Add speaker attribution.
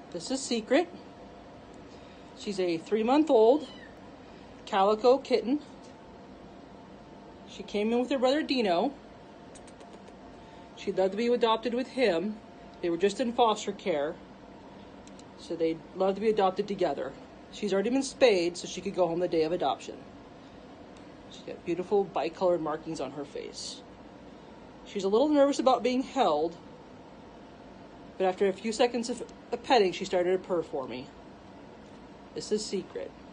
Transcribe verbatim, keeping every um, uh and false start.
Speaker 1: This is Secret. She's a three-month-old calico kitten. She came in with her brother Dino. She'd love to be adopted with him. They were just in foster care, so they'd love to be adopted together. She's already been spayed, so she could go home the day of adoption. She's got beautiful bicolored markings on her face. She's a little nervous about being held, but after a few seconds of petting, she started to purr for me. This is Secret.